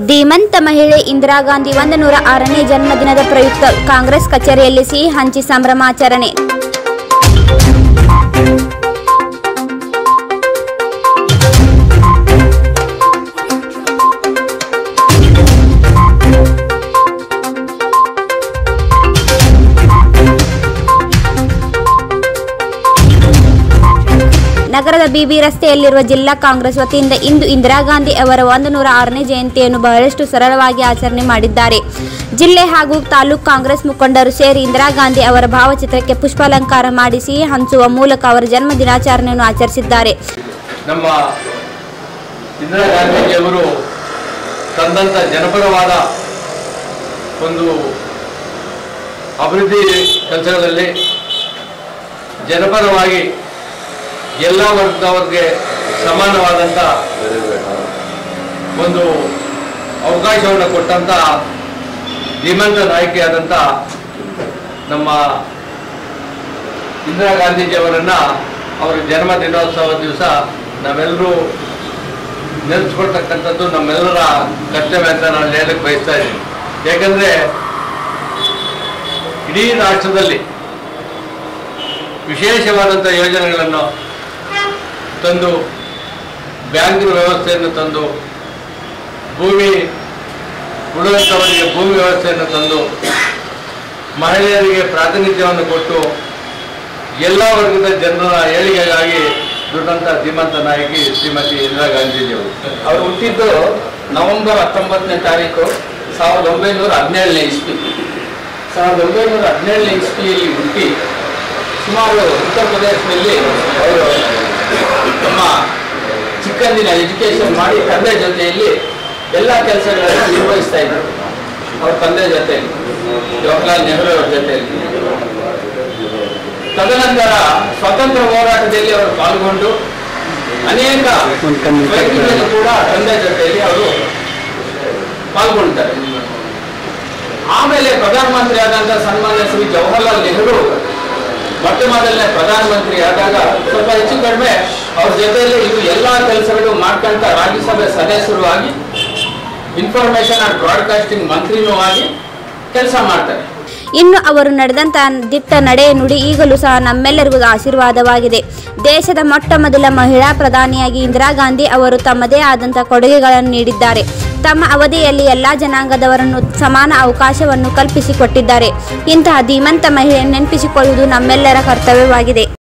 ಧೀಮಂತ ಮಹಿಳೆ ಇಂದಿರಾ ಗಾಂಧಿ 106ನೇ ಜನ್ಮದಿನದ ಪ್ರಯುಕ್ತ ಕಾಂಗ್ರೆಸ್ ಕಚೇರಿಯಲ್ಲಿ ಸಿಹಿ ಹಂಚಿ ಸಂಭ್ರಮಾಚರಣೆ. ನಗರದ ಬಿಬಿ ರಸ್ತೆಯಲ್ಲಿರುವ ಜಿಲ್ಲಾ ಕಾಂಗ್ರೆಸ್ ವತಿಯಿಂದ ಇಂದು ಇಂದಿರಾ ಗಾಂಧಿ ಅವರ 106ನೇ ಜಯಂತಿಯನ್ನು ಬಹಳಷ್ಟು ಸರಳವಾಗಿ ಆಚರಣೆ ಮಾಡಿದ್ದಾರೆ. ಜಿಲ್ಲೆ ಹಾಗೂ ತಾಲೂಕು ಕಾಂಗ್ರೆಸ್ ಮುಖಂಡರು ಸೇರಿ ಇಂದಿರಾ ಗಾಂಧಿ ಅವರ ಭಾವಚಿತ್ರಕ್ಕೆ ಪುಷ್ಪಾಲಂಕಾರ ಮಾಡಿ ಸಿಹಿ ಹಂಚುವ ಮೂಲಕ ಅವರ ಜನ್ಮ ದಿನಾಚರಣೆಯನ್ನು ಆಚರಿಸಿದ್ದಾರೆ. ನಮ್ಮ ಇಂದಿರಾ ಗಾಂಧಿಯವರು ತಂದಂತ ಜನಪರವಾದ ಒಂದು ಅಭಿವೃದ್ಧಿ ಕೆಲಸಗಳಲ್ಲಿ ಜನಪರವಾಗಿ ಎಲ್ಲ ವರ್ಗದವರಿಗೆ ಸಮಾನವಾದಂಥ ಒಂದು ಅವಕಾಶವನ್ನು ಕೊಟ್ಟಂಥ ಧೀಮಂತ ನಾಯಕಿಯಾದಂಥ ನಮ್ಮ ಇಂದಿರಾ ಗಾಂಧೀಜಿಯವರನ್ನು ಅವರ ಜನ್ಮ ದಿನೋತ್ಸವ ದಿವಸ ನಾವೆಲ್ಲರೂ ನೆನೆಸ್ಕೊಳ್ತಕ್ಕಂಥದ್ದು ನಮ್ಮೆಲ್ಲರ ಕರ್ತವ್ಯ ಅಂತ ನಾನು ಹೇಳಕ್ಕೆ ಬಯಸ್ತಾ ಇದ್ದೀನಿ. ಯಾಕಂದರೆ ಇಡೀ ರಾಷ್ಟ್ರದಲ್ಲಿ ವಿಶೇಷವಾದಂಥ ಯೋಜನೆಗಳನ್ನು ತಂದು, ಬ್ಯಾಂಕಿನ ವ್ಯವಸ್ಥೆಯನ್ನು ತಂದು, ಭೂಮಿ ಉಳಿದಂಥವರಿಗೆ ಭೂಮಿ ವ್ಯವಸ್ಥೆಯನ್ನು ತಂದು, ಮಹಿಳೆಯರಿಗೆ ಪ್ರಾತಿನಿಧ್ಯವನ್ನು ಕೊಟ್ಟು ಎಲ್ಲ ವರ್ಗದ ಜನರ ಏಳಿಗೆಗಾಗಿ ದುಡಿದಂಥ ಧೀಮಂತ ನಾಯಕಿ ಶ್ರೀಮತಿ ಇಂದಿರಾ ಗಾಂಧೀಜಿಯವರು. ಅವರು ಹುಟ್ಟಿದ್ದು ನವೆಂಬರ್ 19ನೇ ತಾರೀಕು 1917ನೇ ಇಸ್ವಿ. 1917ನೇ ಇಸ್ವಿಯಲ್ಲಿ ಹುಟ್ಟಿ ಸುಮಾರು ಉತ್ತರ ಪ್ರದೇಶದಲ್ಲಿ ಅವರು ತಮ್ಮ ಚಿಕ್ಕಂದಿನ ಎಜುಕೇಷನ್ ಮಾಡಿ ತಂದೆ ಜೊತೆಯಲ್ಲಿ ಎಲ್ಲ ಕೆಲಸಗಳನ್ನು ನಿರ್ವಹಿಸ್ತಾ ಇದ್ದರು. ಅವ್ರ ತಂದೆ ಜೊತೆಯಲ್ಲಿ, ಜವಾಹರ್ಲಾಲ್ ನೆಹರು ಅವರ ಜೊತೆಯಲ್ಲಿ. ತದನಂತರ ಸ್ವಾತಂತ್ರ್ಯ ಹೋರಾಟದಲ್ಲಿ ಅವರು ಪಾಲ್ಗೊಂಡು ಅನೇಕ ವ್ಯಕ್ತಿಗಳಲ್ಲಿ ಕೂಡ ತಂದೆ ಜೊತೆಯಲ್ಲಿ ಅವರು ಪಾಲ್ಗೊಳ್ತಾರೆ. ಆಮೇಲೆ ಪ್ರಧಾನಮಂತ್ರಿ ಆದಂಥ ಸನ್ಮಾನ್ಯ ಶ್ರೀ ಜವಾಹರ್ಲಾಲ್ ನೆಹರು ಮೊಟ್ಟ ಮೊದಲನೇ ಪ್ರಧಾನಮಂತ್ರಿ ಆದಾಗ ಸ್ವಲ್ಪ ಹೆಚ್ಚು ಕಡಿಮೆ ಅವ್ರ ಜೊತೆಯಲ್ಲಿ ಇದು ಎಲ್ಲ ಕೆಲಸಗಳು ಮಾಡ್ಕೊಂತ ರಾಜ್ಯಸಭೆ ಸದಸ್ಯರು ಆಗಿ ಇನ್ಫಾರ್ಮೇಶನ್ ಅಂಡ್ ಬ್ರಾಡ್ಕಾಸ್ಟಿಂಗ್ ಮಂತ್ರಿನೂ ಆಗಿ ಕೆಲಸ ಮಾಡ್ತಾರೆ. ಇನ್ನು ಅವರು ನಡೆದಂಥ ದಿಟ್ಟ ನಡೆ ನುಡಿ ಈಗಲೂ ಸಹ ನಮ್ಮೆಲ್ಲರಿಗೂ ಆಶೀರ್ವಾದವಾಗಿದೆ. ದೇಶದ ಮೊಟ್ಟ ಮೊದಲ ಮಹಿಳಾ ಪ್ರಧಾನಿಯಾಗಿ ಇಂದಿರಾ ಗಾಂಧಿ ಅವರು ತಮ್ಮದೇ ಆದಂಥ ಕೊಡುಗೆಗಳನ್ನು ನೀಡಿದ್ದಾರೆ. ತಮ್ಮ ಅವಧಿಯಲ್ಲಿ ಎಲ್ಲ ಜನಾಂಗದವರನ್ನು ಸಮಾನ ಅವಕಾಶವನ್ನು ಕಲ್ಪಿಸಿಕೊಟ್ಟಿದ್ದಾರೆ. ಇಂತಹ ಧೀಮಂತ ಮಹಿಳೆಯನ್ನು ನೆನಪಿಸಿಕೊಳ್ಳುವುದು ನಮ್ಮೆಲ್ಲರ ಕರ್ತವ್ಯವಾಗಿದೆ.